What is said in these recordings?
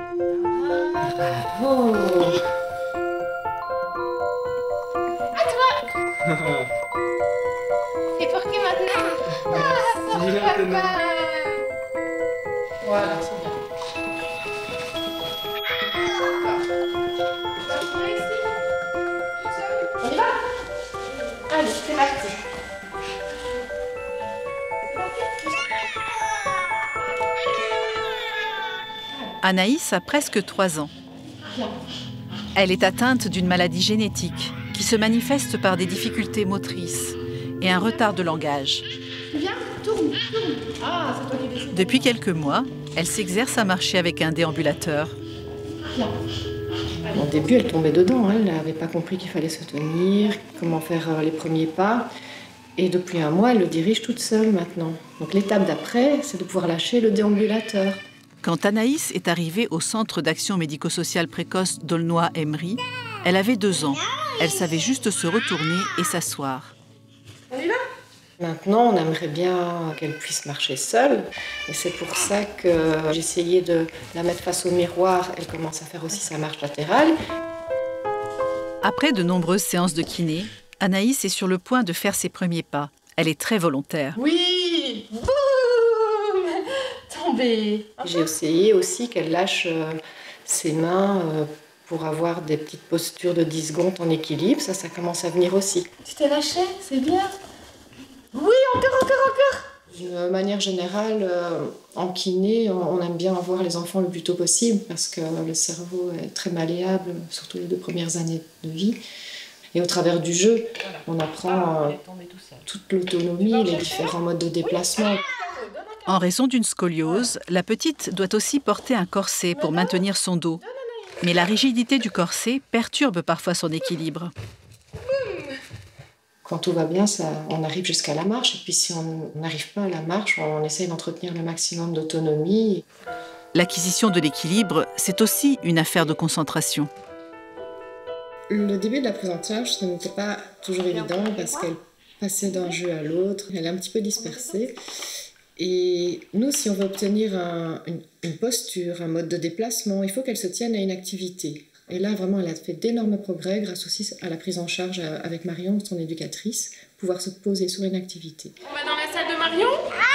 Bravo. À toi. Et pour qui maintenant? Merci, Papa. Voilà, c'est bien. On y va? Allez, c'est parti. Anaïs a presque 3 ans. Elle est atteinte d'une maladie génétique qui se manifeste par des difficultés motrices et un retard de langage. Viens, tourne. Ah, c'est toi qui décides. Depuis quelques mois, elle s'exerce à marcher avec un déambulateur. Au début, elle tombait dedans. Elle n'avait pas compris qu'il fallait se tenir, comment faire les premiers pas. Et depuis un mois, elle le dirige toute seule maintenant. Donc l'étape d'après, c'est de pouvoir lâcher le déambulateur. Quand Anaïs est arrivée au centre d'action médico-sociale précoce d'Aulnoy-Emery, elle avait 2 ans. Elle savait juste se retourner et s'asseoir. On y va? Maintenant, on aimerait bien qu'elle puisse marcher seule. Et c'est pour ça que j'ai essayé de la mettre face au miroir. Elle commence à faire aussi sa marche latérale. Après de nombreuses séances de kiné, Anaïs est sur le point de faire ses premiers pas. Elle est très volontaire. Oui. Boum. Tombé. J'ai essayé aussi qu'elle lâche ses mains pour avoir des petites postures de 10 secondes en équilibre. Ça commence à venir aussi. Tu t'es lâché, c'est bien. Oui, encore. De manière générale, en kiné, on aime bien voir les enfants le plus tôt possible parce que le cerveau est très malléable, surtout les 2 premières années de vie. Et au travers du jeu, on apprend toute l'autonomie, les différents modes de déplacement. En raison d'une scoliose, la petite doit aussi porter un corset pour maintenir son dos. Mais la rigidité du corset perturbe parfois son équilibre. Quand tout va bien, on arrive jusqu'à la marche. Et puis si on n'arrive pas à la marche, on essaye d'entretenir le maximum d'autonomie. L'acquisition de l'équilibre, c'est aussi une affaire de concentration. Le début de l'apprentissage, ça n'était pas toujours évident parce qu'elle passait d'un jeu à l'autre. Elle est un petit peu dispersée. Et nous, si on veut obtenir une posture, un mode de déplacement, il faut qu'elle se tienne à une activité. Et là, vraiment, elle a fait d'énormes progrès grâce aussi à la prise en charge avec Marion, son éducatrice, pouvoir se poser sur une activité. On va dans la salle de Marion?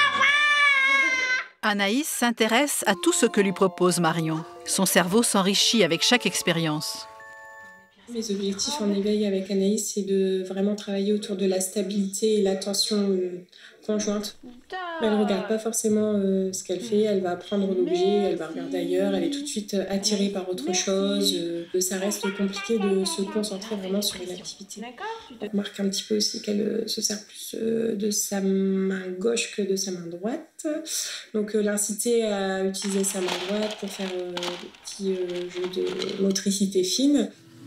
Anaïs s'intéresse à tout ce que lui propose Marion. Son cerveau s'enrichit avec chaque expérience. Mes objectifs en éveil avec Anaïs, c'est de vraiment travailler autour de la stabilité et l'attention conjointe. Elle ne regarde pas forcément ce qu'elle fait, elle va prendre l'objet, elle va regarder ailleurs, elle est tout de suite attirée par autre chose. Ça reste compliqué de se concentrer vraiment sur une activité. On remarque un petit peu aussi qu'elle se sert plus de sa main gauche que de sa main droite. Donc l'inciter à utiliser sa main droite pour faire des petits jeux de motricité fine.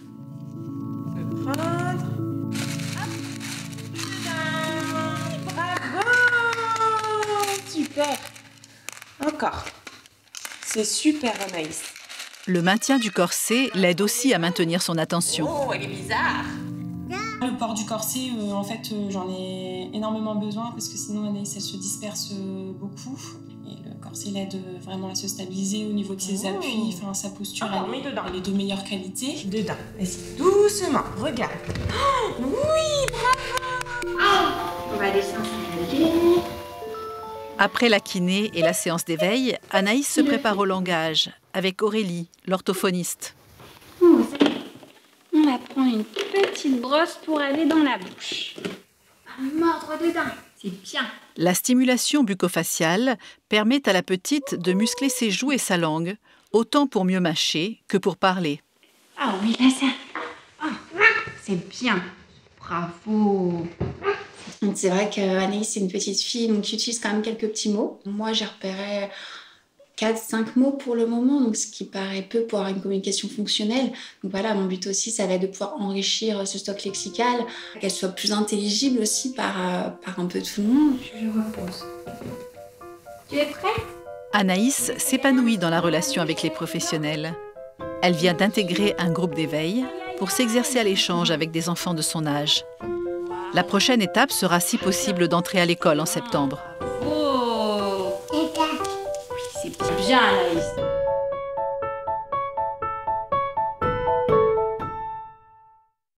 Prendre. Bravo. Super. Encore. C'est super, Anaïs. Le maintien du corset l'aide aussi à maintenir son attention. Oh, elle est bizarre. Le port du corset, en fait, j'en ai énormément besoin parce que sinon Anaïs, elle se disperse beaucoup. Et le corset l'aide vraiment à se stabiliser au niveau de ses appuis, enfin sa posture, elle est de meilleure qualité. Dedans. Vas-y, doucement. Regarde. Oh, oui, bravo. On va aller s'installer. Après la kiné et la séance d'éveil, Anaïs se prépare au langage avec Aurélie, l'orthophoniste. On va prendre une petite brosse pour aller dans la bouche. Mordre dedans, c'est bien. La stimulation bucco-faciale permet à la petite de muscler ses joues et sa langue, autant pour mieux mâcher que pour parler. Ah oui, là ça. Oh, c'est bien. Bravo. Donc c'est vrai qu'Anaïs, c'est une petite fille donc, qui utilise quand même quelques petits mots. Moi, j'ai repéré 4-5 mots pour le moment, donc ce qui paraît peu pour avoir une communication fonctionnelle. Donc voilà, mon but aussi, ça va être de pouvoir enrichir ce stock lexical, qu'elle soit plus intelligible aussi par un peu tout le monde. Je repose. Tu es prêt? Anaïs s'épanouit dans la relation avec les professionnels. Elle vient d'intégrer un groupe d'éveil pour s'exercer à l'échange avec des enfants de son âge. La prochaine étape sera, si possible, d'entrer à l'école en septembre. Oh. Oui, c'est bien, Anaïs.